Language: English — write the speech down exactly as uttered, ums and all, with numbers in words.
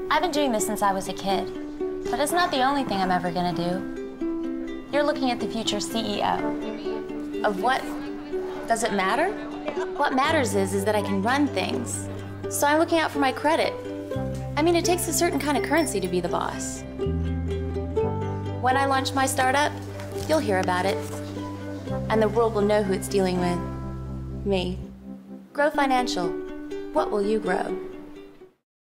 I've been doing this since I was a kid, but it's not the only thing I'm ever gonna do. You're looking at the future C E O. Of what? Does it matter? What matters is, is that I can run things. So I'm looking out for my credit. I mean, it takes a certain kind of currency to be the boss. When I launch my startup, you'll hear about it. And the world will know who it's dealing with. Me. Grow Financial. What will you grow?